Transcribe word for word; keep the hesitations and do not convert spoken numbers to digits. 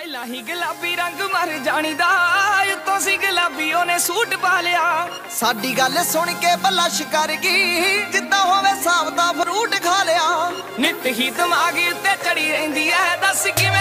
ਪਹਿਲਾਂ ਹੀ ਗੁਲਾਬੀ ਰੰਗ ਮਰ ਜਾਣੀ ਦਾ ਉੱਤੋਂ ਸੀ ਗੁਲਾਬੀ ਉਹਨੇ ਸੂਟ ਪਾ ਲਿਆ। ਸਾਡੀ ਗੱਲ ਸੁਣ ਕੇ ਬਲਸ਼ ਕਰ ਗਈ ਜਿੱਦਾਂ ਹੋਵੇ ਸਾਬ ਦਾ ਫਰੂਟ ਖਾ ਲਿਆ। ਨਿੱਤ ਹੀ ਦਿਮਾਗ ਉੱਤੇ ਚੜੀ ਰਹਿੰਦੀ ਐ ਦੱਸ ਕਿ